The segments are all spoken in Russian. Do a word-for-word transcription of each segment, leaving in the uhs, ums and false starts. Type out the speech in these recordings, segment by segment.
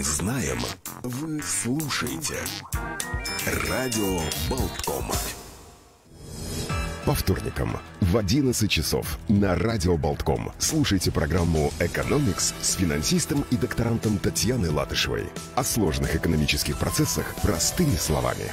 мы знаем, вы слушаете. Радио Болтком. По вторникам в одиннадцать часов на Радио Болтком слушайте программу «Экономикс» с финансистом и докторантом Татьяной Латышевой. О сложных экономических процессах простыми словами.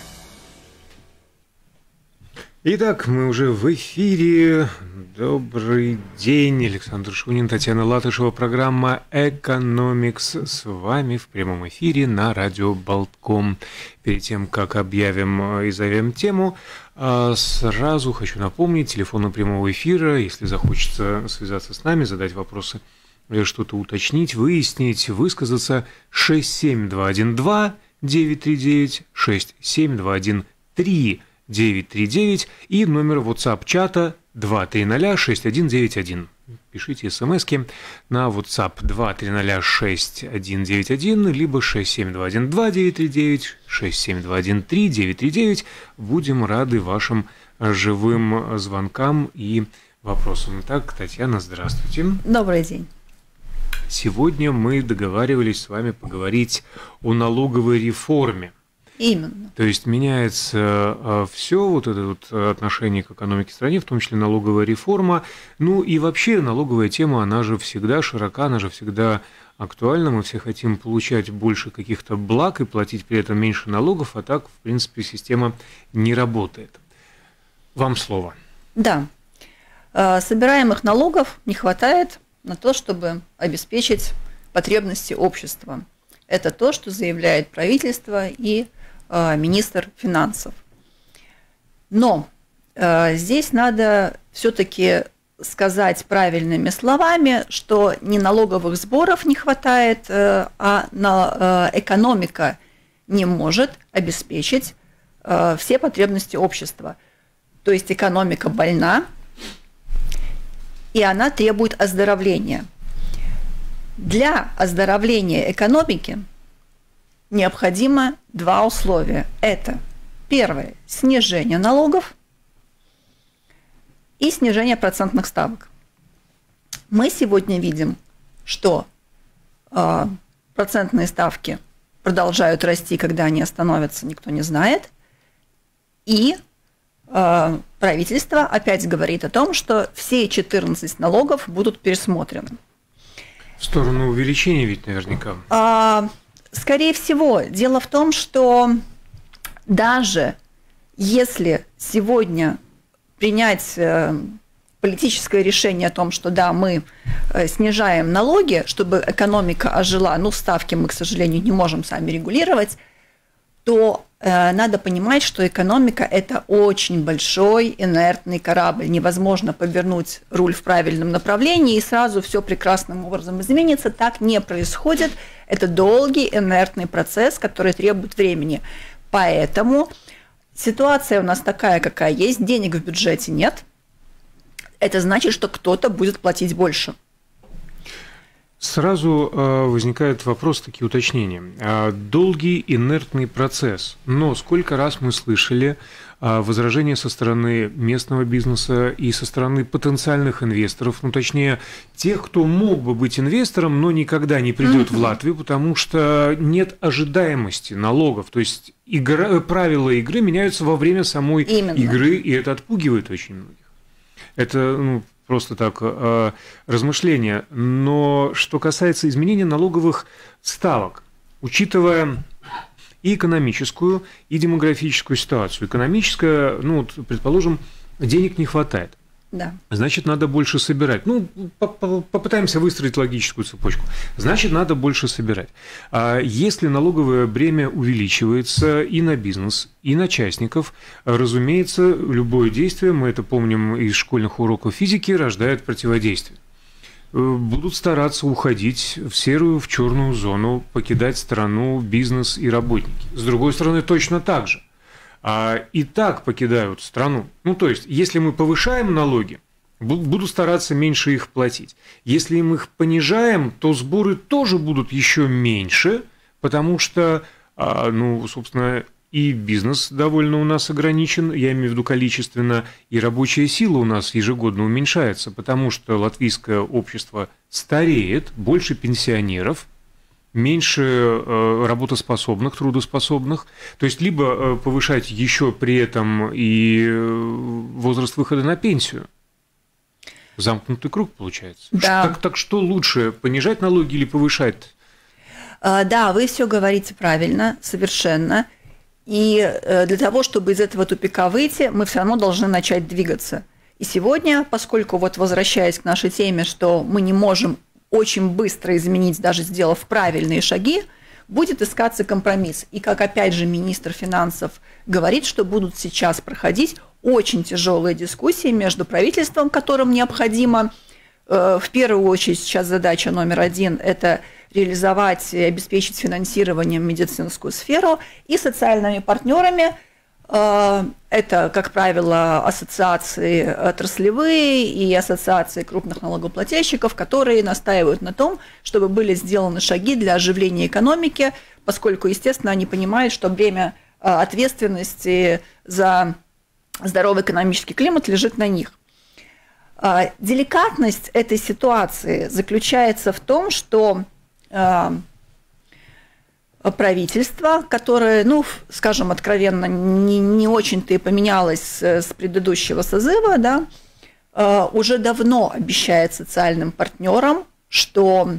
Итак, мы уже в эфире. Добрый день, Александр Шунин, Татьяна Латышева, программа «Экономикс» с вами в прямом эфире на Радио Болтком. Перед тем, как объявим и зовем тему, сразу хочу напомнить, телефон прямого эфира, если захочется связаться с нами, задать вопросы, что-то уточнить, выяснить, высказаться, шесть семь два один два девять три девять, шесть семь два один три девять три девять и номер WhatsApp-чата два три ноль шесть один девять один. Пишите смски на WhatsApp два три ноль шесть один девять один, либо шесть семь два один два девять три девять, шесть семь два один три девять три девять. Будем рады вашим живым звонкам и вопросам. Итак, Татьяна, здравствуйте. Добрый день. Сегодня мы договаривались с вами поговорить о налоговой реформе. Именно. То есть меняется все вот это вот отношение к экономике в стране, в том числе налоговая реформа. Ну и вообще налоговая тема, она же всегда широка, она же всегда актуальна. Мы все хотим получать больше каких-то благ и платить при этом меньше налогов, а так, в принципе, система не работает. Вам слово. Да. Собираемых налогов не хватает на то, чтобы обеспечить потребности общества. Это то, что заявляет правительство и министр финансов. Но э, здесь надо все-таки сказать правильными словами, что не налоговых сборов не хватает, э, а на, э, экономика не может обеспечить э, все потребности общества. То есть экономика больна, и она требует оздоровления. Для оздоровления экономики необходимо два условия. Это, первое, снижение налогов и снижение процентных ставок. Мы сегодня видим, что э, процентные ставки продолжают расти, когда они остановятся, никто не знает. И э, правительство опять говорит о том, что все четырнадцать налогов будут пересмотрены. В сторону увеличения ведь наверняка. А, Скорее всего, дело в том, что даже если сегодня принять политическое решение о том, что да, мы снижаем налоги, чтобы экономика ожила, ну, ставки мы, к сожалению, не можем сами регулировать, то э, надо понимать, что экономика – это очень большой инертный корабль. Невозможно повернуть руль в правильном направлении, и сразу все прекрасным образом изменится. Так не происходит. Это долгий инертный процесс, который требует времени. Поэтому ситуация у нас такая, какая есть. Денег в бюджете нет. Это значит, что кто-то будет платить больше. Сразу э, возникает вопрос, такие уточнения. Э, долгий инертный процесс. Но сколько раз мы слышали э, возражения со стороны местного бизнеса и со стороны потенциальных инвесторов, ну точнее тех, кто мог бы быть инвестором, но никогда не придет mm-hmm. в Латвию, потому что нет ожидаемости налогов. То есть игра, правила игры меняются во время самой Именно. игры, и это отпугивает очень многих. Это, ну, просто так, э, размышления. Но что касается изменения налоговых ставок, учитывая и экономическую, и демографическую ситуацию. Экономическая, ну, вот, предположим, денег не хватает. Да. Значит, надо больше собирать. Ну, попытаемся выстроить логическую цепочку. Значит, надо больше собирать. А если налоговое бремя увеличивается и на бизнес, и на частников, разумеется, любое действие, мы это помним из школьных уроков физики, рождает противодействие. Будут стараться уходить в серую, в черную зону, покидать страну, бизнес и работники. С другой стороны, точно так же. И так покидают страну. Ну, то есть, если мы повышаем налоги, буду стараться меньше их платить. Если мы их понижаем, то сборы тоже будут еще меньше, потому что, ну, собственно, и бизнес довольно у нас ограничен, я имею в виду количественно, и рабочая сила у нас ежегодно уменьшается, потому что латвийское общество стареет, больше пенсионеров, меньше работоспособных, трудоспособных. То есть либо повышать еще при этом и возраст выхода на пенсию. Замкнутый круг получается. Да. Так, так что лучше, понижать налоги или повышать? Да, вы все говорите правильно, совершенно. И для того, чтобы из этого тупика выйти, мы все равно должны начать двигаться. И сегодня, поскольку, вот возвращаясь к нашей теме, что мы не можем очень быстро изменить, даже сделав правильные шаги, будет искаться компромисс. И как опять же министр финансов говорит, что будут сейчас проходить очень тяжелые дискуссии между правительством, которым необходимо, в первую очередь сейчас задача номер один – это реализовать и обеспечить финансированием медицинскую сферу, и социальными партнерами. Это, как правило, ассоциации отраслевые и ассоциации крупных налогоплательщиков, которые настаивают на том, чтобы были сделаны шаги для оживления экономики, поскольку, естественно, они понимают, что бремя ответственности за здоровый экономический климат лежит на них. Деликатность этой ситуации заключается в том, что правительство, которое, ну, скажем откровенно, не, не очень-то и поменялось с предыдущего созыва, да, уже давно обещает социальным партнерам, что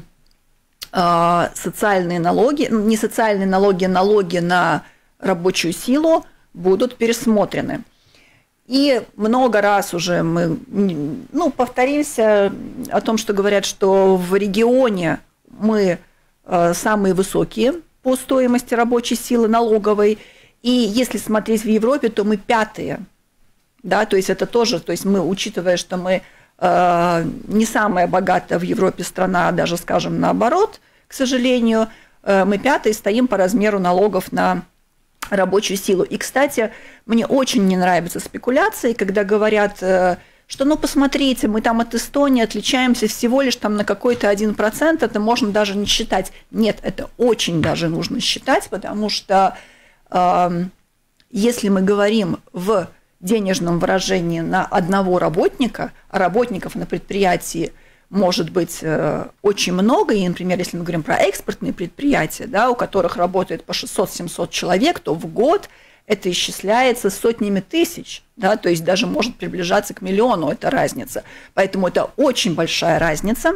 социальные налоги, не социальные налоги, налоги на рабочую силу будут пересмотрены. И много раз уже мы, ну, повторимся о том, что говорят, что в регионе мы самые высокие по стоимости рабочей силы налоговой, и если смотреть в Европе, то мы пятые, да, то есть это тоже, то есть мы, учитывая, что мы э, не самая богатая в Европе страна, а даже, скажем, наоборот, к сожалению, э, мы пятые стоим по размеру налогов на рабочую силу. И, кстати, мне очень не нравятся спекуляции, когда говорят, э, что, ну, посмотрите, мы там от Эстонии отличаемся всего лишь там на какой-то один процент, это можно даже не считать. Нет, это очень даже нужно считать, потому что э, если мы говорим в денежном выражении на одного работника, а работников на предприятии может быть э, очень много, и, например, если мы говорим про экспортные предприятия, да, у которых работает по шестьсот-семьсот человек, то в год это исчисляется сотнями тысяч, да, то есть даже может приближаться к миллиону, это разница. Поэтому это очень большая разница.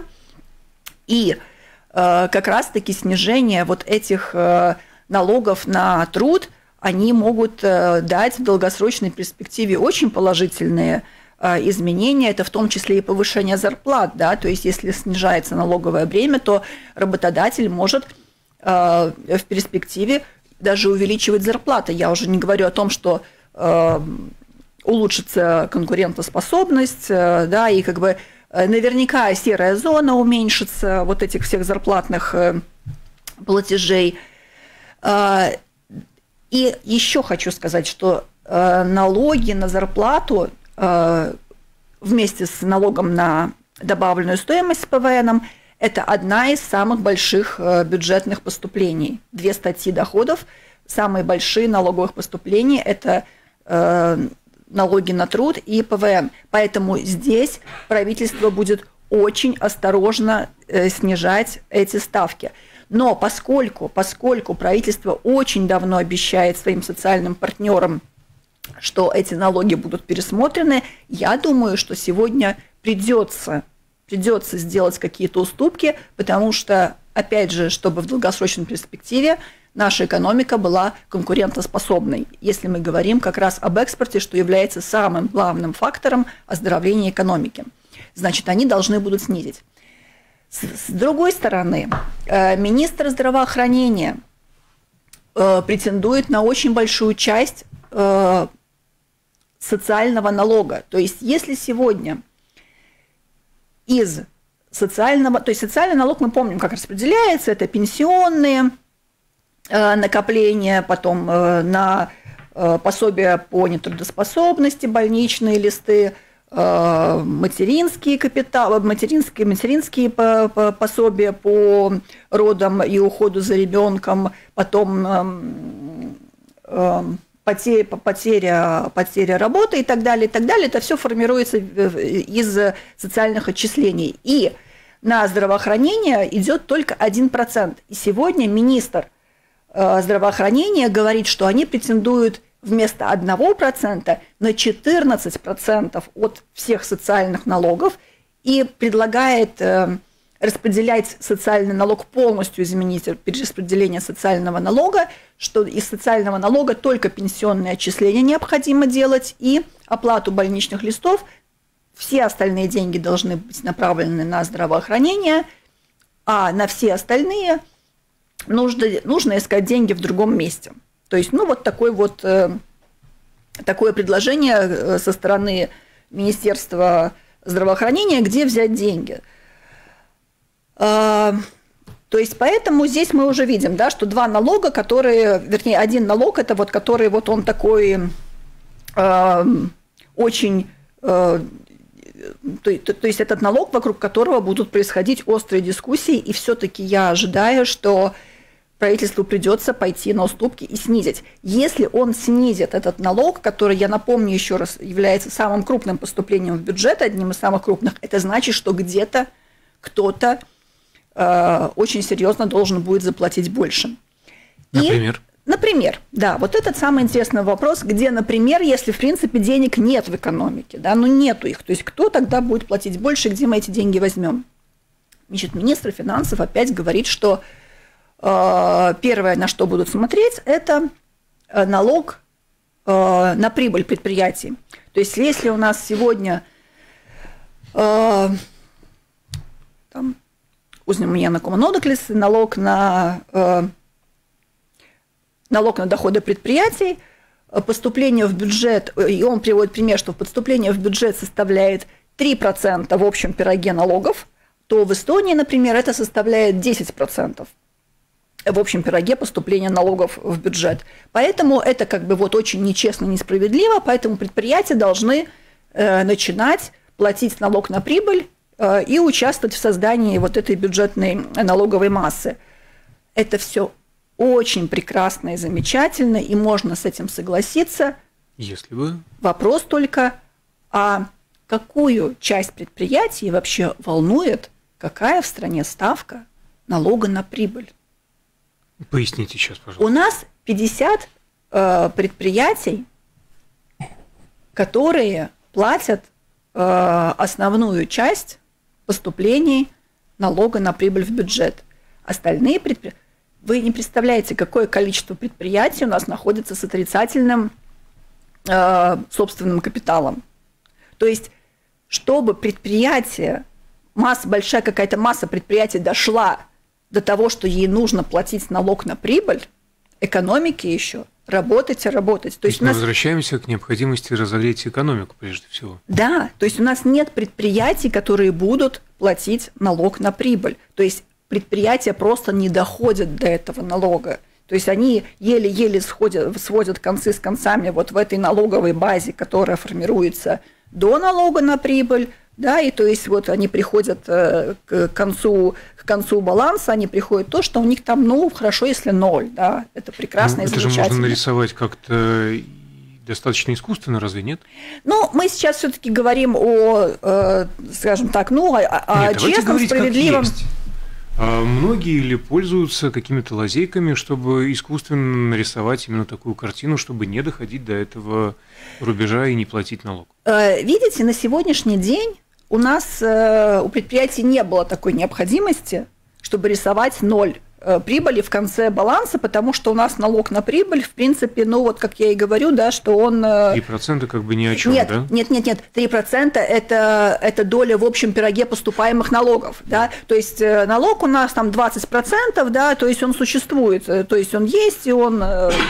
И э, как раз-таки снижение вот этих э, налогов на труд, они могут э, дать в долгосрочной перспективе очень положительные э, изменения. Это в том числе и повышение зарплат. Да, то есть если снижается налоговое бремя, то работодатель может э, в перспективе даже увеличивать зарплаты. Я уже не говорю о том, что э, улучшится конкурентоспособность, э, да, и как бы э, наверняка серая зона уменьшится, вот этих всех зарплатных э, платежей. Э, и еще хочу сказать, что э, налоги на зарплату э, вместе с налогом на добавленную стоимость с ПВНом – это одна из самых больших бюджетных поступлений. Две статьи доходов, самые большие налоговых поступлений – это э, налоги на труд и ПВН. Поэтому здесь правительство будет очень осторожно э, снижать эти ставки. Но поскольку, поскольку правительство очень давно обещает своим социальным партнерам, что эти налоги будут пересмотрены, я думаю, что сегодня придется Придется сделать какие-то уступки, потому что, опять же, чтобы в долгосрочной перспективе наша экономика была конкурентоспособной, если мы говорим как раз об экспорте, что является самым главным фактором оздоровления экономики. Значит, они должны будут снизить. С другой стороны, министр здравоохранения претендует на очень большую часть социального налога. То есть, если сегодня из социального, то есть социальный налог, мы помним, как распределяется, это пенсионные э, накопления, потом э, на э, пособия по нетрудоспособности, больничные листы, э, материнские капиталы, материнские, материнские по, по, пособия по родам и уходу за ребенком, потом э, э, Потеря, потеря, потеря работы и так далее, и так далее, это все формируется из социальных отчислений. И на здравоохранение идет только один процент. И сегодня министр здравоохранения говорит, что они претендуют вместо одного процента на четырнадцать процентов от всех социальных налогов и предлагает распределять социальный налог, полностью изменить перераспределение социального налога, что из социального налога только пенсионные отчисления необходимо делать и оплату больничных листов. Все остальные деньги должны быть направлены на здравоохранение, а на все остальные нужно, нужно искать деньги в другом месте. То есть, ну, вот, такой вот э, такое предложение со стороны Министерства здравоохранения, где взять деньги. Э, то есть, поэтому здесь мы уже видим, да, что два налога, которые, вернее, один налог, это вот, который вот он такой э, очень... Э, То, то, то есть этот налог, вокруг которого будут происходить острые дискуссии, и все-таки я ожидаю, что правительству придется пойти на уступки и снизить. Если он снизит этот налог, который, я напомню еще раз, является самым крупным поступлением в бюджет, одним из самых крупных, это значит, что где-то кто-то э, очень серьезно должен будет заплатить больше. Например? И, Например, да, вот этот самый интересный вопрос, где, например, если, в принципе, денег нет в экономике, да, ну нету их, то есть кто тогда будет платить больше, где мы эти деньги возьмем? Значит, министр финансов опять говорит, что э, первое, на что будут смотреть, это налог э, на прибыль предприятий. То есть если у нас сегодня, э, там, uzņēmuma nodoklis, налог на... Э, налог на доходы предприятий, поступление в бюджет, и он приводит пример, что поступление в бюджет составляет три процента в общем пироге налогов, то в Эстонии, например, это составляет десять процентов в общем пироге поступления налогов в бюджет. Поэтому это как бы вот очень нечестно, несправедливо, поэтому предприятия должны э, начинать платить налог на прибыль э, и участвовать в создании вот этой бюджетной налоговой массы. Это все очень прекрасно и замечательно, и можно с этим согласиться. Если бы. Вопрос только, а какую часть предприятий вообще волнует, какая в стране ставка налога на прибыль? Поясните сейчас, пожалуйста. У нас пятьдесят э, предприятий, которые платят э, основную часть поступлений налога на прибыль в бюджет. Остальные предприятия... Вы не представляете, какое количество предприятий у нас находится с отрицательным э, собственным капиталом. То есть, чтобы предприятие, масса, большая какая-то масса предприятий дошла до того, что ей нужно платить налог на прибыль, экономике еще работать и работать. То есть мы у нас... возвращаемся к необходимости разогреть экономику прежде всего. Да, то есть у нас нет предприятий, которые будут платить налог на прибыль. То есть предприятия просто не доходят до этого налога. То есть они еле-еле сходят, сводят концы с концами вот в этой налоговой базе, которая формируется до налога на прибыль, да, и то есть вот они приходят к концу, к концу баланса, они приходят то, что у них там, ну, хорошо, если ноль, да, это прекрасно и замечательно. Это же можно нарисовать как-то достаточно искусственно, разве нет? Ну, мы сейчас все-таки говорим о, скажем так, ну, о, нет, о честном, справедливом... А многие ли пользуются какими-то лазейками, чтобы искусственно нарисовать именно такую картину, чтобы не доходить до этого рубежа и не платить налог? Видите, на сегодняшний день у нас, у предприятий не было такой необходимости, чтобы рисовать ноль прибыли в конце баланса, потому что у нас налог на прибыль, в принципе, ну вот как я и говорю, да, что он... три процента как бы ни о чем, нет, да? Нет, нет, нет, три процента это, это доля в общем пироге поступаемых налогов, да, то есть налог у нас там двадцать процентов, да, то есть он существует, то есть он есть, и он...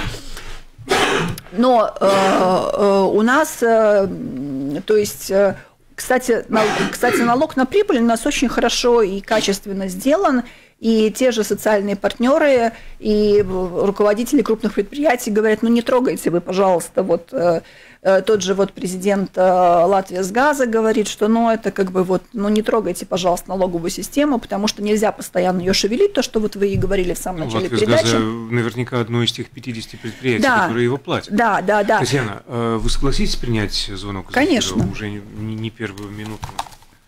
Но э, у нас, э, то есть... Кстати, кстати, налог на прибыль у нас очень хорошо и качественно сделан, и те же социальные партнеры и руководители крупных предприятий говорят, ну не трогайте вы, пожалуйста, вот э, э, тот же вот президент э, Латвиясгаза говорит, что ну это как бы вот, ну не трогайте, пожалуйста, налоговую систему, потому что нельзя постоянно ее шевелить, то, что вот вы и говорили в самом начале передачи. Наверняка одно из тех пятидесяти предприятий, да, которые его платят. Да, да, да. Татьяна, вы согласитесь принять звонок? Конечно. Уже не, не первую минуту.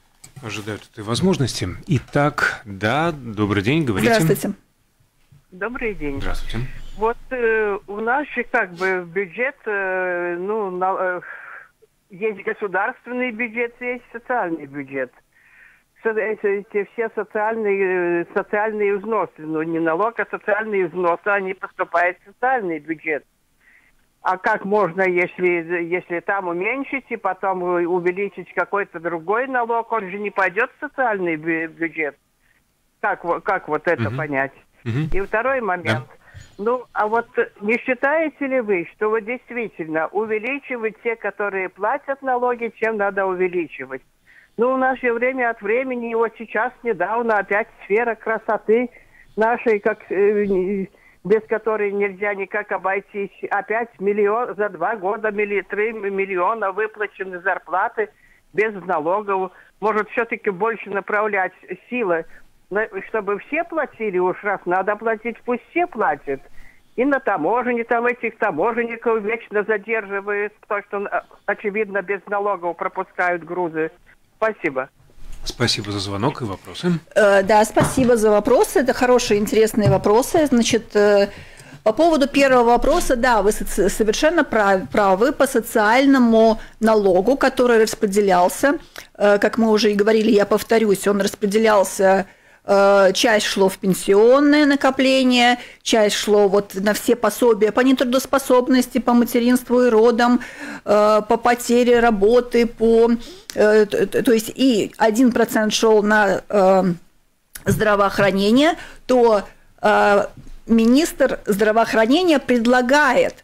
ожидают этой возможности. Итак, да, добрый день, говорите. Здравствуйте. Добрый день. Здравствуйте. Вот э, у нас же как бы бюджет, э, ну, на, э, есть государственный бюджет, есть социальный бюджет. Эти все социальные, социальные взносы, ну не налог, а социальные взносы, они поступают в социальный бюджет. А как можно, если, если там уменьшить и потом увеличить какой-то другой налог, он же не пойдет в социальный бюджет? Как, как вот это угу. понять? Угу. И второй момент. Да. Ну, а вот не считаете ли вы, что вот действительно увеличивать те, которые платят налоги, чем надо увеличивать? Ну, у нас же время от времени, вот сейчас недавно опять сфера красоты нашей, как, э, без которой нельзя никак обойтись. Опять миллион, за два года милли, три миллиона выплачены зарплаты без налогов. Может, все-таки больше направлять силы, чтобы все платили, уж раз надо платить, пусть все платят. И на таможне, там этих таможенников вечно задерживают, потому что, очевидно, без налогов пропускают грузы. Спасибо. Спасибо за звонок и вопросы. Э, да, спасибо за вопросы. Это хорошие, интересные вопросы. Значит, э, по поводу первого вопроса, да, вы соци- совершенно прав- правы по социальному налогу, который распределялся. Э, как мы уже и говорили, я повторюсь, он распределялся. Часть шло в пенсионное накопление, часть шло вот на все пособия по нетрудоспособности, по материнству и родам, по потере работы, по, то есть и один процент шел на здравоохранение, то министр здравоохранения предлагает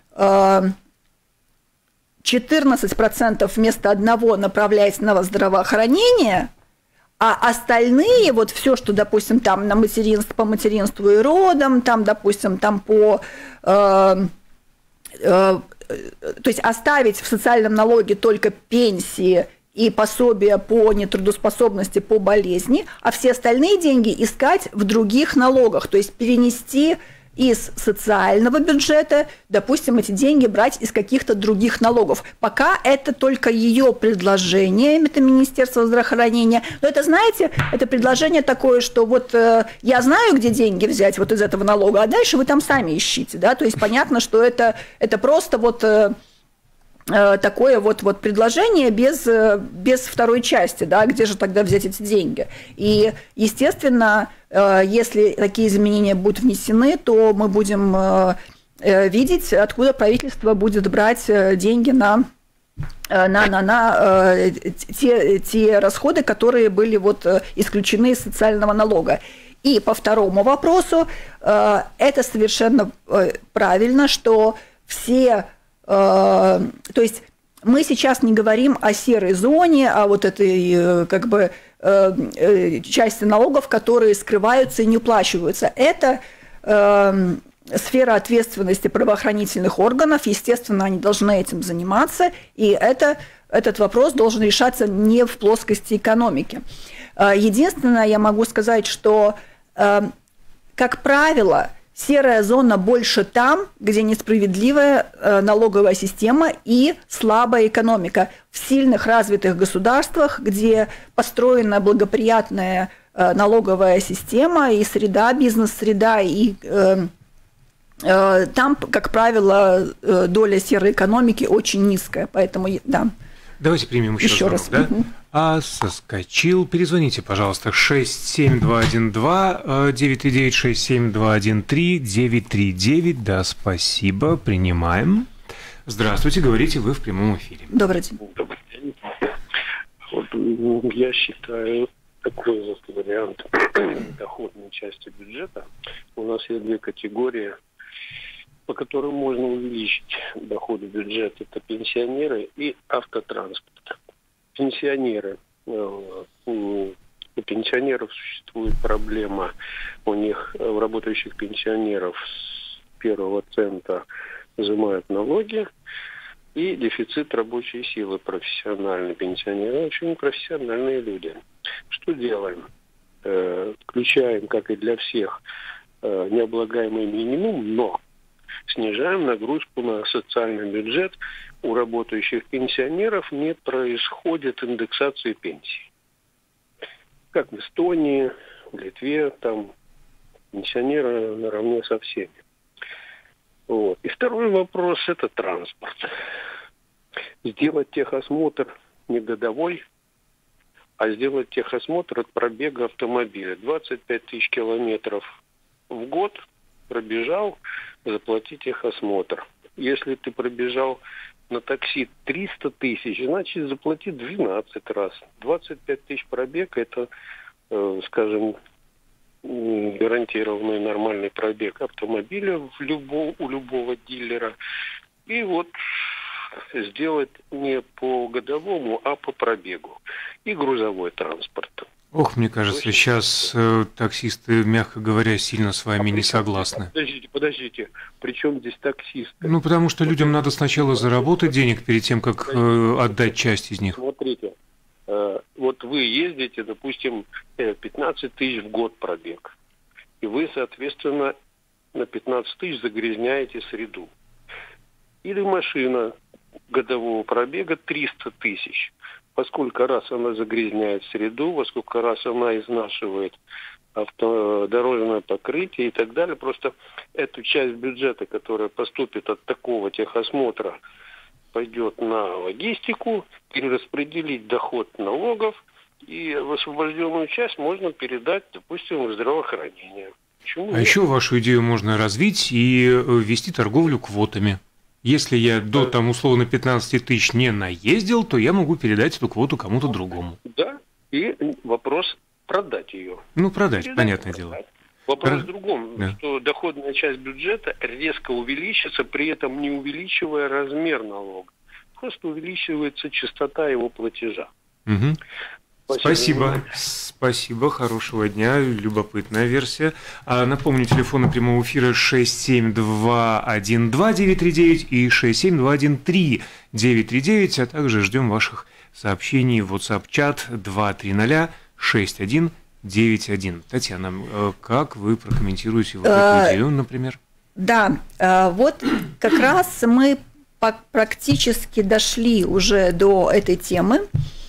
четырнадцать процентов вместо одного направлять на здравоохранение, а остальные, вот все, что, допустим, там на материнство, по материнству и родам, там, допустим, там по... Э, э, то есть оставить в социальном налоге только пенсии и пособия по нетрудоспособности, по болезни, а все остальные деньги искать в других налогах, то есть перенести из социального бюджета, допустим, эти деньги брать из каких-то других налогов. Пока это только ее предложение, это Министерство здравоохранения. Но это, знаете, это предложение такое, что вот э, я знаю, где деньги взять вот из этого налога, а дальше вы там сами ищите, да, то есть понятно, что это, это просто вот... Э, такое вот, вот предложение без, без второй части, да, где же тогда взять эти деньги. И, естественно, если такие изменения будут внесены, то мы будем видеть, откуда правительство будет брать деньги на, на, на, на те, те расходы, которые были вот исключены из социального налога. И по второму вопросу, это совершенно правильно, что все... То есть мы сейчас не говорим о серой зоне, о вот этой как бы части налогов, которые скрываются и не уплачиваются. Это сфера ответственности правоохранительных органов, естественно, они должны этим заниматься, и это, этот вопрос должен решаться не в плоскости экономики. Единственное, я могу сказать, что, как правило, серая зона больше там, где несправедливая э, налоговая система и слабая экономика. В сильных развитых государствах, где построена благоприятная э, налоговая система и среда, бизнес-среда, и э, э, там, как правило, э, доля серой экономики очень низкая. Поэтому, да. Давайте примем еще, еще раз. Да? Угу. А, соскочил. Перезвоните, пожалуйста, шесть семь два один два девять три девять, шесть семь два один три девять три девять. Да, спасибо, принимаем. Здравствуйте, говорите, вы в прямом эфире. Добрый день. Добрый день. Вот, я считаю такой вот вариант доходной части бюджета. У нас есть две категории, по которым можно увеличить доходы бюджета. Это пенсионеры и автотранспорт. Пенсионеры. У пенсионеров существует проблема. У них, у работающих пенсионеров с первого цента взимают налоги. И дефицит рабочей силы профессиональной. Пенсионеры очень профессиональные люди. Что делаем? Включаем, как и для всех, необлагаемый минимум, но снижаем нагрузку на социальный бюджет. У работающих пенсионеров не происходит индексации пенсий. как в Эстонии, в Литве, там пенсионеры наравне со всеми. Вот. И второй вопрос – это транспорт. Сделать техосмотр не годовой, а сделать техосмотр от пробега автомобиля. двадцать пять тысяч километров в год пробежал, заплати техосмотр. Если ты пробежал на такси триста тысяч, значит заплати двенадцать раз. двадцать пять тысяч пробег – это, э, скажем, гарантированный нормальный пробег автомобиля в любо, у любого дилера. И вот сделать не по годовому, а по пробегу. И грузовой транспорт. Ох, мне кажется, Очень сейчас э, таксисты, мягко говоря, сильно с вами а не согласны. Подождите, подождите. Причем здесь таксисты? Ну, потому что людям надо сначала заработать денег перед тем, как э, отдать часть из них. Смотрите, э, вот вы ездите, допустим, пятнадцать тысяч в год пробег. И вы, соответственно, на пятнадцать тысяч загрязняете среду. Или машина годового пробега триста тысяч. Во сколько раз она загрязняет среду, во сколько раз она изнашивает авто, дорожное покрытие и так далее. Просто эту часть бюджета, которая поступит от такого техосмотра, пойдет на логистику, перераспределить доход налогов, и освобожденную часть можно передать, допустим, в здравоохранение. Почему а нет? Еще вашу идею можно развить и вести торговлю квотами. Если я до, там, условно, пятнадцати тысяч не наездил, то я могу передать эту квоту кому-то другому. Да, и вопрос продать ее. Ну, продать, передать, понятное продать. дело. Вопрос Про... в другом, да. что доходная часть бюджета резко увеличится, при этом не увеличивая размер налога. Просто увеличивается частота его платежа. Угу. Спасибо. Спасибо. Спасибо. Хорошего дня. Любопытная версия. А напомню, телефоны прямого эфира шесть семь два один два девять три девять и шесть семь два один три девять три девять, а также ждем ваших сообщений в WhatsApp-чат два три ноль шесть один девять один. Татьяна, как вы прокомментируете вот эту идею, например? Да, вот как раз мы практически дошли уже до этой темы.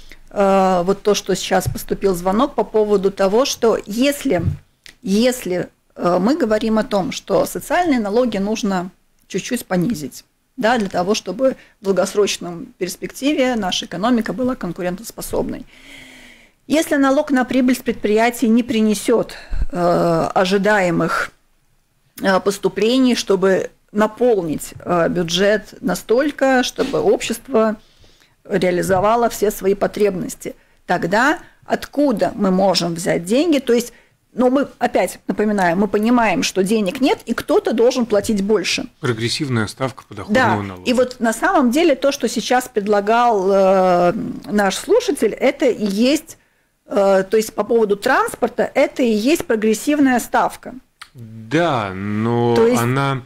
Вот то, что сейчас поступил звонок по поводу того, что если, если мы говорим о том, что социальные налоги нужно чуть-чуть понизить, да, для того, чтобы в долгосрочном перспективе наша экономика была конкурентоспособной. Если налог на прибыль с предприятий не принесет э, ожидаемых э, поступлений, чтобы наполнить э, бюджет настолько, чтобы общество реализовало все свои потребности, тогда откуда мы можем взять деньги? То есть, ну, мы, опять напоминаю, мы понимаем, что денег нет, и кто-то должен платить больше. Прогрессивная ставка подоходного да. налога. И вот на самом деле то, что сейчас предлагал э, наш слушатель, это и есть, э, то есть по поводу транспорта, это и есть прогрессивная ставка. Да, но то есть... она...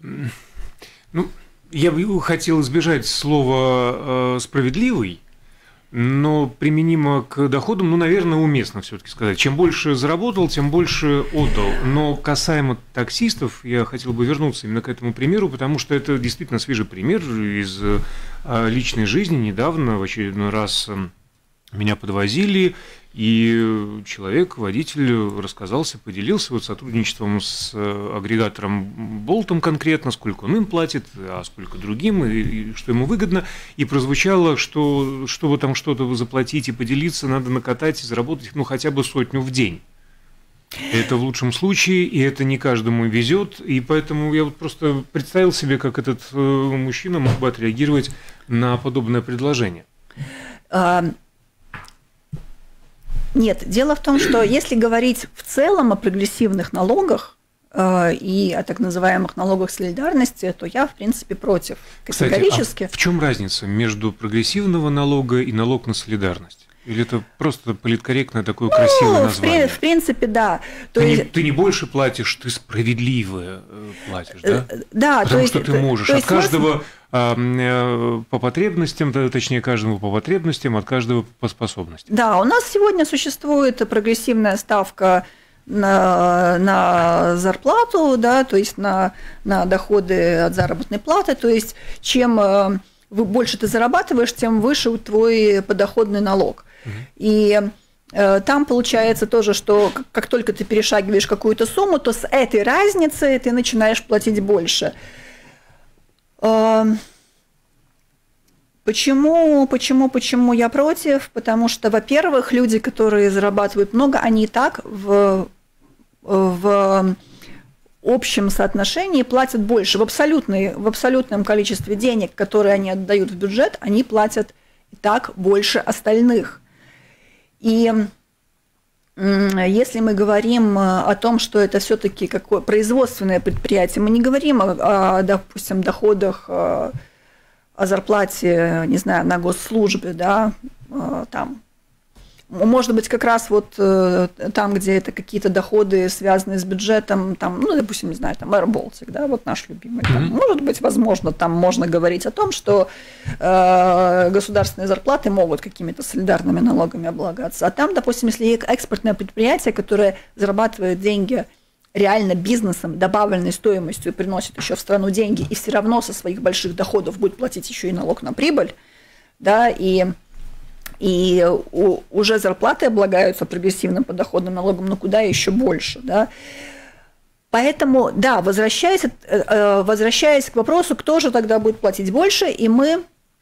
Ну, я бы хотел избежать слова э, «справедливый», но применимо к доходам, ну, наверное, уместно все-таки сказать. Чем больше заработал, тем больше отдал. Но касаемо таксистов, я хотел бы вернуться именно к этому примеру, потому что это действительно свежий пример из э, личной жизни. Недавно в очередной раз меня подвозили, и человек, водитель, рассказался, поделился вот сотрудничеством с агрегатором Болтом конкретно, сколько он им платит, а сколько другим, и, и что ему выгодно. И прозвучало, что чтобы там что-то заплатить и поделиться, надо накатать и заработать, ну, хотя бы сотню в день. Это в лучшем случае, и это не каждому везет. И поэтому я вот просто представил себе, как этот мужчина мог бы отреагировать на подобное предложение. Нет, дело в том, что если говорить в целом о прогрессивных налогах э, и о так называемых налогах солидарности, то я, в принципе, против. Категорически. Кстати, а в чем разница между прогрессивного налога и налог на солидарность? Или это просто политкорректное такое ну, красивое название? В, в принципе, да. То ты, есть... не, ты не больше платишь, ты справедливо платишь, да? Да. Потому то что есть, ты можешь. То от каждого смысл... по потребностям, точнее, каждому по потребностям, от каждого по способностям. Да, у нас сегодня существует прогрессивная ставка на, на зарплату, да, то есть на, на доходы от заработной платы. То есть чем больше ты зарабатываешь, тем выше твой подоходный налог. И Там получается тоже, что как только ты перешагиваешь какую-то сумму, то с этой разницей ты начинаешь платить больше. Почему, почему, почему я против? Потому что, во-первых, люди, которые зарабатывают много, они и так в, в общем соотношении платят больше. В, абсолютной, в абсолютном количестве денег, которые они отдают в бюджет, они платят и так больше остальных. И если мы говорим о том, что это все-таки какое производственное предприятие, мы не говорим о, о допустим, доходах, о зарплате, не знаю, на госслужбе, да, там. Может быть, как раз вот там, где это какие-то доходы, связанные с бюджетом, там, ну, допустим, не знаю, там, Air Baltic, да, вот наш любимый. Там, mm-hmm. Может быть, возможно, там можно говорить о том, что э, государственные зарплаты могут какими-то солидарными налогами облагаться. А там, допустим, если экспортное предприятие, которое зарабатывает деньги реально бизнесом, добавленной стоимостью и приносит еще в страну деньги, и все равно со своих больших доходов будет платить еще и налог на прибыль, да, и... И у, уже зарплаты облагаются прогрессивным подоходным налогом, но куда еще больше, да? Поэтому, да, возвращаясь, возвращаясь к вопросу, кто же тогда будет платить больше, и мы,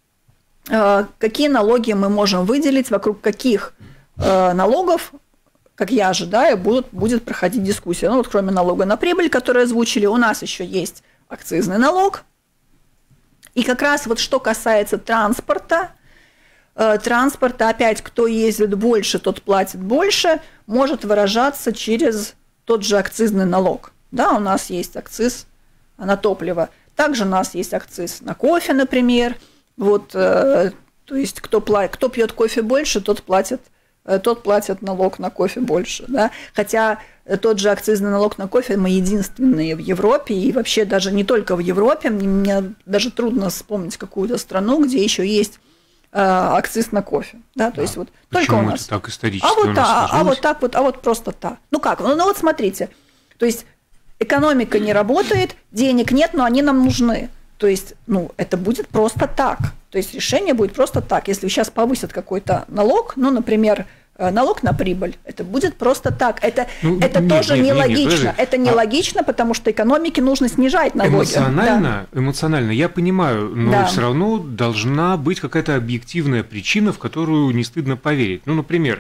какие налоги мы можем выделить, вокруг каких налогов, как я ожидаю, будут, будет проходить дискуссия. Ну вот кроме налога на прибыль, который озвучили, у нас еще есть акцизный налог. И как раз вот что касается транспорта, транспорта, опять, кто ездит больше, тот платит больше, может выражаться через тот же акцизный налог. Да, у нас есть акциз на топливо. Также у нас есть акциз на кофе, например. Вот, то есть, кто, кто пьет кофе больше, тот платит, тот платит налог на кофе больше. Да? Хотя тот же акцизный налог на кофе мы единственные в Европе, и вообще даже не только в Европе. Мне даже трудно вспомнить какую-то страну, где еще есть акциз на кофе, да, то да. есть вот Почему только у нас. Это так исторически а вот, у нас а, а вот так вот, а вот просто так. Ну как? Ну, ну вот смотрите, то есть экономика не работает, денег нет, но они нам нужны. То есть, ну, это будет просто так. То есть решение будет просто так. Если сейчас повысят какой-то налог, ну, например, налог на прибыль, это будет просто так. Это, ну, это нет, тоже нет, нелогично. Нет, нет, это нелогично, а... потому что экономике нужно снижать налоги. Эмоционально, да. эмоционально, я понимаю, но да. все равно должна быть какая-то объективная причина, в которую не стыдно поверить. Ну, например,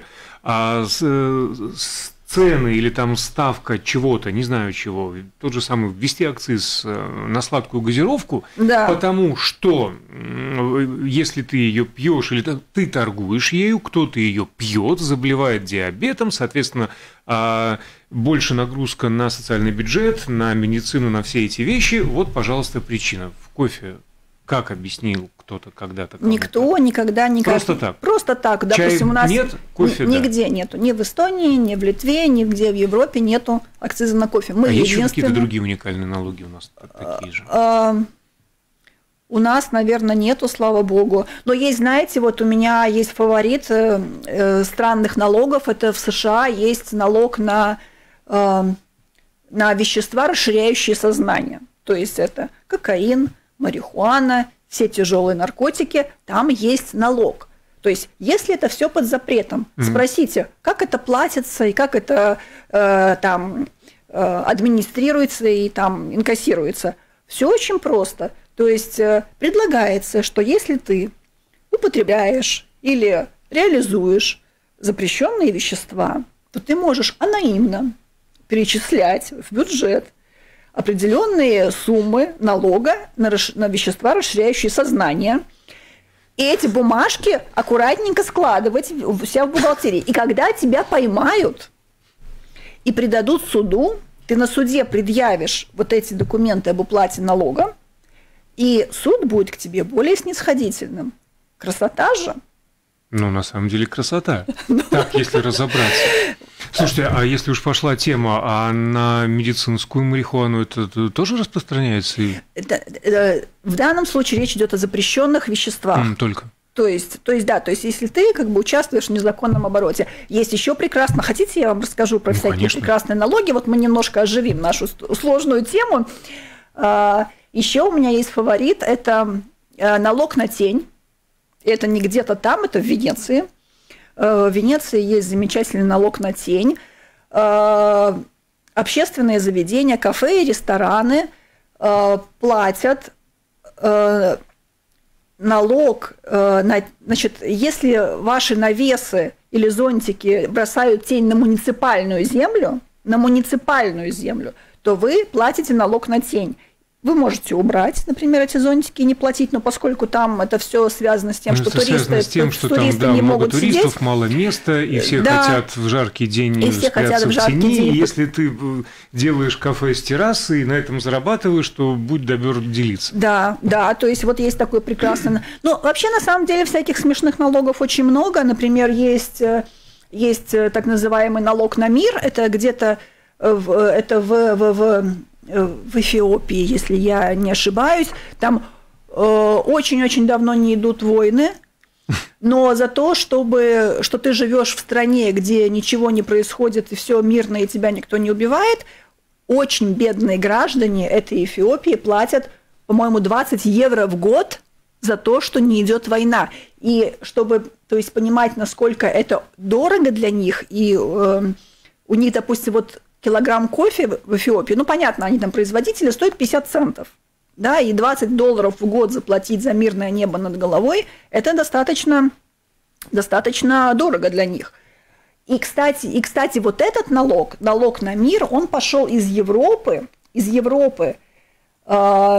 цены или там ставка чего-то, не знаю чего, тот же самый ввести акциз на сладкую газировку, да. потому что если ты ее пьешь или ты торгуешь ею, кто-то ее пьет, заболевает диабетом, соответственно, больше нагрузка на социальный бюджет, на медицину, на все эти вещи. Вот, пожалуйста, причина. В кофе, как объяснил кто-то когда-то? Никто никогда никак. Просто так? Просто так. Допустим, Чай у нас нет, кофе нигде да. нету. Ни в Эстонии, ни в Литве, нигде в Европе нету акциза на кофе. Мы а единственные... есть какие-то другие уникальные налоги у нас такие же? У нас, наверное, нету, слава богу. Но есть, знаете, вот у меня есть фаворит странных налогов. Это в США есть налог на, на вещества, расширяющие сознание. То есть это кокаин, марихуана, все тяжелые наркотики, там есть налог. То есть, если это все под запретом, mm-hmm. спросите, как это платится и как это э, там э, администрируется и там инкассируется. Все очень просто. То есть э, предлагается, что если ты употребляешь или реализуешь запрещенные вещества, то ты можешь анонимно перечислять в бюджет определенные суммы налога на, на вещества, расширяющие сознание, и эти бумажки аккуратненько складывать у себя в бухгалтерии. И когда тебя поймают и предадут суду, ты на суде предъявишь вот эти документы об уплате налога, и суд будет к тебе более снисходительным. Красота же? Ну, на самом деле, красота. Так, если разобраться. Слушайте, а если уж пошла тема, а на медицинскую марихуану это тоже распространяется? Это, в данном случае речь идет о запрещенных веществах. Mm, только. То есть, то есть, да, то есть, если ты как бы участвуешь в незаконном обороте, есть еще прекрасно. Хотите, я вам расскажу про ну, всякие конечно. прекрасные налоги? Вот мы немножко оживим нашу сложную тему. Еще у меня есть фаворит, это налог на тень. Это не где-то там, это в Венеции. в Венеции есть замечательный налог на тень. Общественные заведения, кафе и рестораны платят налог, значит, если ваши навесы или зонтики бросают тень на муниципальную землю, на муниципальную землю, то вы платите налог на тень. Вы можете убрать, например, эти зонтики и не платить, но поскольку там это все связано с тем, ну, что это туристы, с тем, что туристы там, да, не много могут туристов, сидеть. Мало места, и все да. хотят в жаркий день и все спрятаться хотят в, в тени. день. И если ты делаешь кафе с террасы и на этом зарабатываешь, то будь добр делиться. Да, да, то есть вот есть такой прекрасный... Ну, вообще, на самом деле, всяких смешных налогов очень много. Например, есть, есть так называемый налог на мир, это где-то в, это в... в, в в Эфиопии, если я не ошибаюсь, там э, очень-очень давно не идут войны, но за то, чтобы, что ты живешь в стране, где ничего не происходит, и все мирно, и тебя никто не убивает, очень бедные граждане этой Эфиопии платят, по-моему, двадцать евро в год за то, что не идет война. И чтобы, то есть, понимать, насколько это дорого для них, и э, у них, допустим, вот килограмм кофе в Эфиопии, ну, понятно, они там производители, стоит пятьдесят центов, да, и двадцать долларов в год заплатить за мирное небо над головой, это достаточно, достаточно дорого для них. И, кстати, и, кстати, вот этот налог, налог на мир, он пошел из Европы, из Европы, э,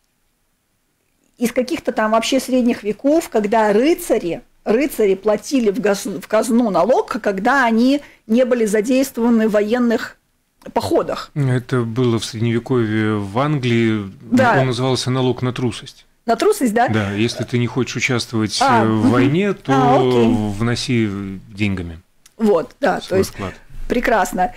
из каких-то там вообще средних веков, когда рыцари, рыцари платили в, газ, в казну налог, когда они не были задействованы в военных походах. Это было в Средневековье в Англии, да. Он назывался налог на трусость. На трусость, да? Да, если ты не хочешь участвовать а, в войне, то а, вноси деньгами. Вот, да, то есть вклад. Прекрасно.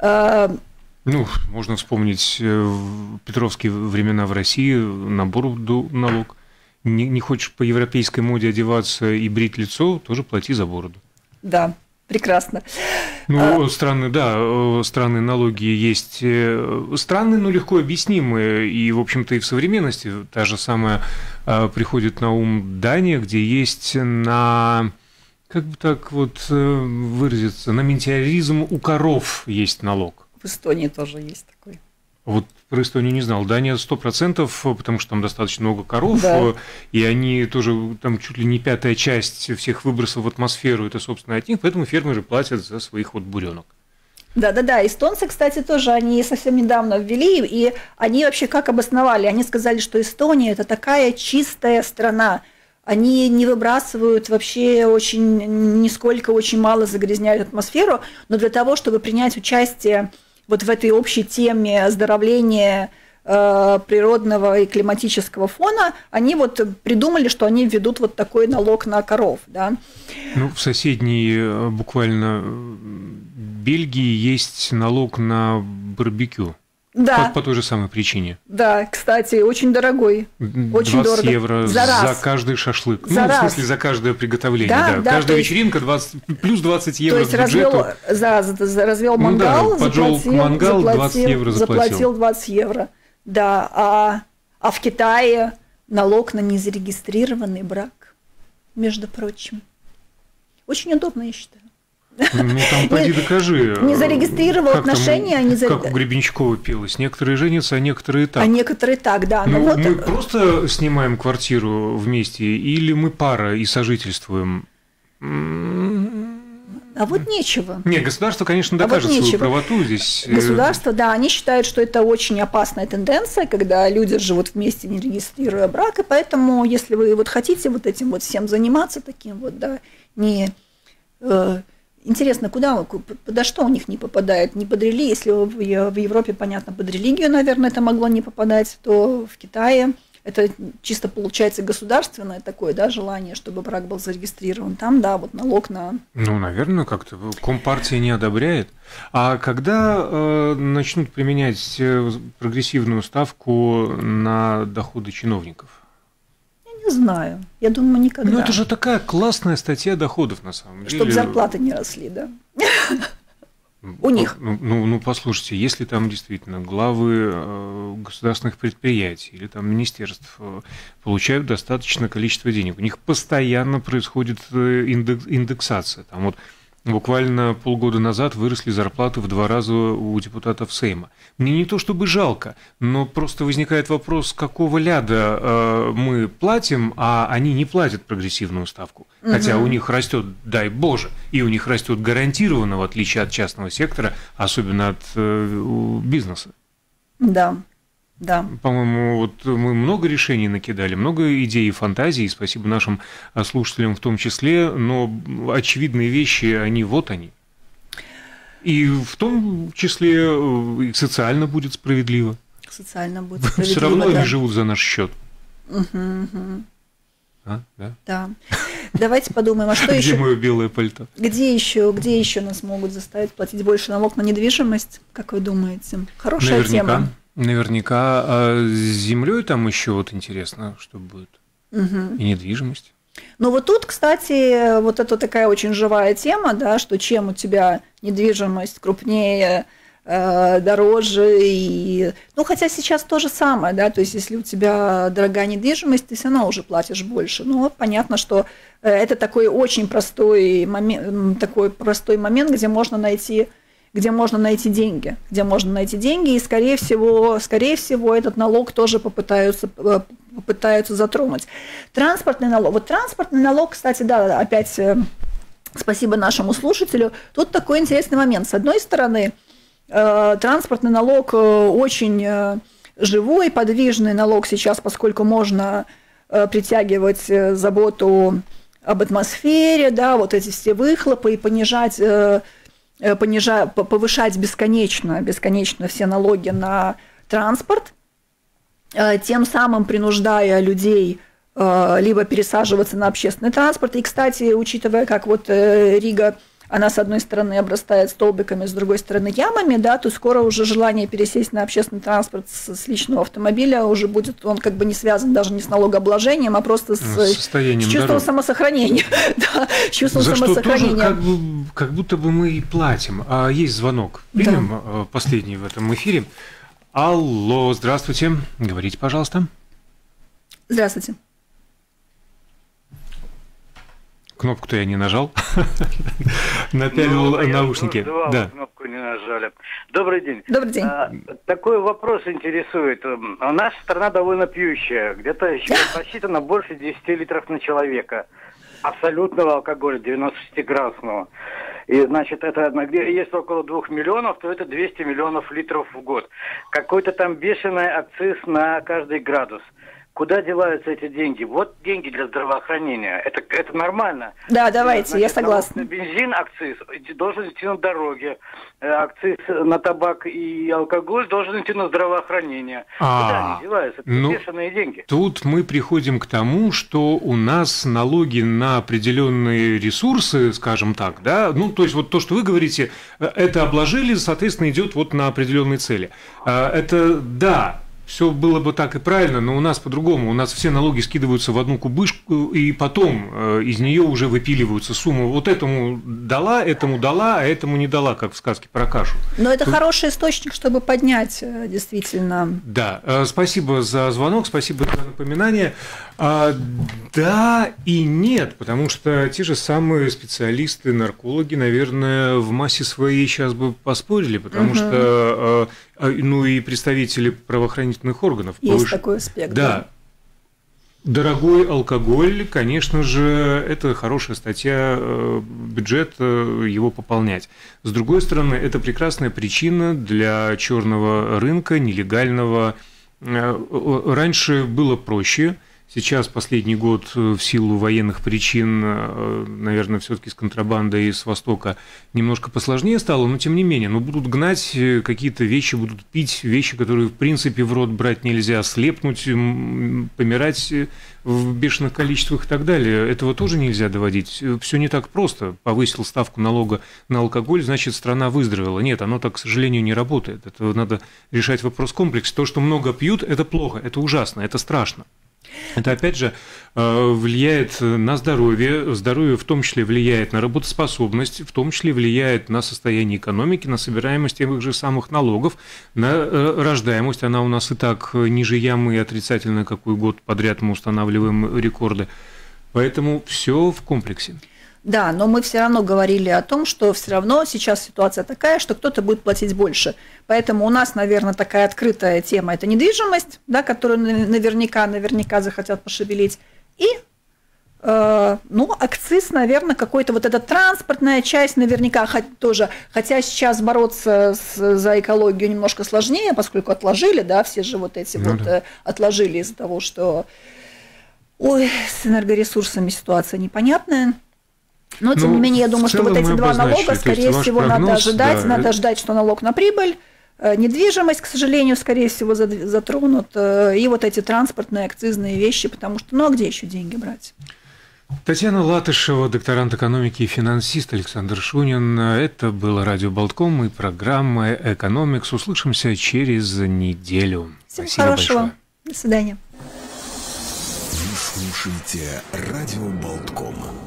Ну, можно вспомнить петровские времена в России, на бороду налог. Не, не хочешь по европейской моде одеваться и брить лицо, тоже плати за бороду. Да. Прекрасно. Ну, а... странные, да, странные налоги есть. Странные, но легко объяснимые. И, в общем-то, и в современности та же самая приходит на ум Дания, где есть на, как бы так вот выразиться, на метеоризм у коров есть налог. В Эстонии тоже есть такой. Вот про Эстонию не знал. Дания сто процентов, потому что там достаточно много коров, да. И они тоже, там чуть ли не пятая часть всех выбросов в атмосферу, это, собственно, от них, поэтому фермеры платят за своих вот буренок. Да-да-да, эстонцы, кстати, тоже, они совсем недавно ввели, и они вообще как обосновали? Они сказали, что Эстония – это такая чистая страна, они не выбрасывают вообще очень, нисколько, очень мало загрязняют атмосферу, но для того, чтобы принять участие вот в этой общей теме оздоровления э, природного и климатического фона, они вот придумали, что они введут вот такой налог на коров, да. Ну, в соседней буквально Бельгии есть налог на барбекю. Да. По, по той же самой причине. Да, кстати, очень дорогой. Очень двадцать дорого. евро за, за каждый шашлык. За ну, раз. в смысле, за каждое приготовление. Да, да. да, Каждая есть, вечеринка двадцать, плюс двадцать евро. То есть к бюджету. развел, за, за, развел мангал, ну, да, заплатил, мангал, заплатил, двадцать евро заплатил. заплатил двадцать евро. Да, а, а в Китае налог на незарегистрированный брак, между прочим. Очень удобно, я считаю. Ну, там поди докажи. Не зарегистрировал как отношения, там, не зарегистрировал. Как у Гребенщикова пелось. Некоторые женятся, а некоторые так. А некоторые так, да. Ну, вот... мы просто снимаем квартиру вместе, или мы пара и сожительствуем? А вот нечего. Нет, государство, конечно, докажет а вот свою правоту здесь. Государство, да, они считают, что это очень опасная тенденция, когда люди живут вместе, не регистрируя брак, и поэтому, если вы вот хотите вот этим вот всем заниматься, таким вот, да, не... Э, интересно, куда, подо что у них не попадает? Не под религию, если в Европе, понятно, под религию, наверное, это могло не попадать, то в Китае это чисто получается государственное такое, да, желание, чтобы брак был зарегистрирован. Там, да, вот налог на... Ну, наверное, как-то Компартия не одобряет. А когда э, начнут применять прогрессивную ставку на доходы чиновников? Не знаю. Я думаю, никогда. Ну, это же такая классная статья доходов, на самом деле. Чтобы зарплаты не росли, да. у них. Ну, ну, ну, послушайте, если там действительно главы э, государственных предприятий или там министерств э, получают достаточное количество денег, у них постоянно происходит э, индекс, индексация. Там вот буквально полгода назад выросли зарплаты в два раза у депутатов Сейма. Мне не то чтобы жалко, но просто возникает вопрос, какого ляда э, мы платим, а они не платят прогрессивную ставку. Угу. Хотя у них растет, дай боже, и у них растет гарантированно, в отличие от частного сектора, особенно от э, бизнеса. Да. Да. По-моему, вот мы много решений накидали, много идей и фантазий, спасибо нашим слушателям в том числе, но очевидные вещи, они вот они. И в том числе и социально будет справедливо. Социально будет справедливо, все равно да. они живут за наш счет. Угу, угу. А, да? Да. Давайте подумаем, а что где еще? Где мое белое пальто? Где еще, где еще нас могут заставить платить больше налог на недвижимость, как вы думаете? Хорошая Наверняка. тема. Наверняка. А с землей там еще вот интересно, что будет. Угу. И недвижимость. Ну вот тут, кстати, вот это такая очень живая тема, да, что чем у тебя недвижимость крупнее, э, дороже, и... ну хотя сейчас то же самое, да, то есть если у тебя дорогая недвижимость, ты все равно уже платишь больше. Ну вот понятно, что это такой очень простой момент, такой простой момент, где можно найти где можно найти деньги, где можно найти деньги, и, скорее всего, скорее всего, этот налог тоже попытаются, попытаются затронуть. Транспортный налог. Вот транспортный налог, кстати, да, опять спасибо нашему слушателю. Тут такой интересный момент. С одной стороны, транспортный налог очень живой, подвижный налог сейчас, поскольку можно притягивать заботу об атмосфере, да, вот эти все выхлопы и понижать... понижать, повышать бесконечно, бесконечно все налоги на транспорт, тем самым принуждая людей либо пересаживаться на общественный транспорт. И, кстати, учитывая, как вот Рига, она с одной стороны обрастает столбиками, с другой стороны ямами, да, то скоро уже желание пересесть на общественный транспорт с, с личного автомобиля уже будет, он как бы не связан даже не с налогообложением, а просто с, с, с чувством дорог. самосохранения. Да, чувством За самосохранения. Что тоже как, бы, как будто бы мы и платим. А есть звонок. Примем да. Последний в этом эфире. Алло, здравствуйте. Говорите, пожалуйста. Здравствуйте. Кнопку-то я не нажал. Напялил ну, наушники. Два, да. Кнопку не нажали. Добрый день. Добрый день. А, такой вопрос интересует. Наша страна довольно пьющая. Где-то еще посчитано больше десяти литров на человека. Абсолютного алкоголя, девяносто шестиградусного. И, значит, это, если около двух миллионов, то это двести миллионов литров в год. Какой-то там бешеный акциз на каждый градус. Куда деваются эти деньги? Вот деньги для здравоохранения. Это, это нормально. Да, давайте, значит, я согласна. На бензин акциз должен идти на дороге. Акциз на табак и алкоголь должен идти на здравоохранение. А, Куда они деваются? Это ну, бешеные деньги. Тут мы приходим к тому, что у нас налоги на определенные ресурсы, скажем так, да, ну, то есть вот то, что вы говорите, это обложили, соответственно, идет вот на определенные цели. Это, да, все было бы так и правильно, но у нас по-другому. У нас все налоги скидываются в одну кубышку, и потом э, из нее уже выпиливаются суммы. Вот этому дала, этому дала, а этому не дала, как в сказке про кашу. Но это Тут... хороший источник, чтобы поднять, действительно. Да, э, спасибо за звонок, спасибо за напоминание. А, да и нет, потому что те же самые специалисты, наркологи, наверное, в массе своей сейчас бы поспорили, потому угу. что... Э, ну и представители правоохранительных органов. Есть повыш... такой аспект. Да. да. Дорогой алкоголь, конечно же, это хорошая статья, бюджет его пополнять. С другой стороны, это прекрасная причина для черного рынка, нелегального. Раньше было проще. Сейчас, последний год, в силу военных причин, наверное, все-таки с контрабандой с Востока немножко посложнее стало, но тем не менее, ну, будут гнать какие-то вещи, будут пить вещи, которые, в принципе, в рот брать нельзя, слепнуть, помирать в бешеных количествах и так далее. Этого тоже нельзя доводить. Все не так просто. Повысил ставку налога на алкоголь, значит, страна выздоровела. Нет, оно так, к сожалению, не работает. Это надо решать вопрос в комплексе. То, что много пьют, это плохо, это ужасно, это страшно. Это, опять же, влияет на здоровье, здоровье в том числе влияет на работоспособность, в том числе влияет на состояние экономики, на собираемость тех же самых налогов, на рождаемость. Она у нас и так ниже ямы, и отрицательная, какой год подряд мы устанавливаем рекорды. Поэтому все в комплексе. Да, но мы все равно говорили о том, что все равно сейчас ситуация такая, что кто-то будет платить больше. Поэтому у нас, наверное, такая открытая тема – это недвижимость, да, которую наверняка, наверняка захотят пошевелить. И, э, ну, акциз, наверное, какой-то вот эта транспортная часть наверняка тоже. Хотя сейчас бороться с, за экологию немножко сложнее, поскольку отложили, да, все же вот эти ну, вот да. отложили из-за того, что, ой, с энергоресурсами ситуация непонятная. Но, тем ну, не менее, я думаю, что вот эти два налога, скорее всего, прогноз, надо ожидать. Да, надо это... ждать, что налог на прибыль, недвижимость, к сожалению, скорее всего, затронут, и вот эти транспортные, акцизные вещи, потому что, ну, а где еще деньги брать? Татьяна Латышева, докторант экономики и финансист Александр Шунин. Это было радио Болтком и программа «Экономикс». Услышимся через неделю. Всего Спасибо хорошего. большое. До свидания. Вы слушаете радио Болтком.